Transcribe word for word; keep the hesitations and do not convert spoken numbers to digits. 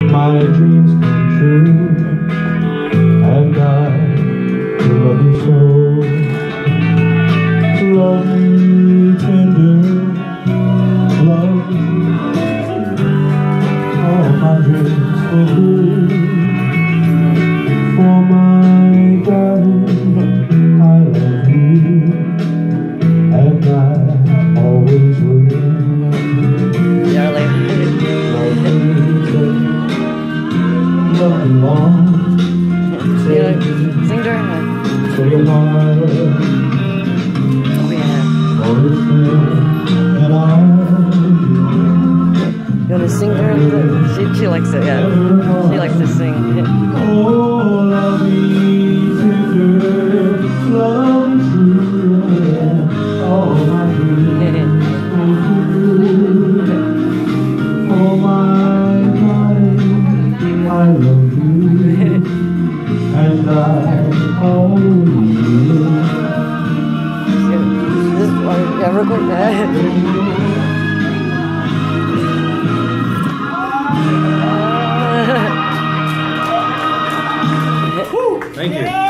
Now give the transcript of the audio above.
My dreams come true, and I love you so. Love me tender, love me. All my dreams fulfilled. For my darling, I love you, and I always will. Yeah, like love you long. yeah, sing during the. Say your heart. Oh yeah. For it's there that I You wanna sing during the? She she likes it. Yeah, she likes to sing. oh, love me tender, love me true. All my dreams fulfilled. Oh my darling, I love you, and I always will. This one, yeah, real quick. Thank you.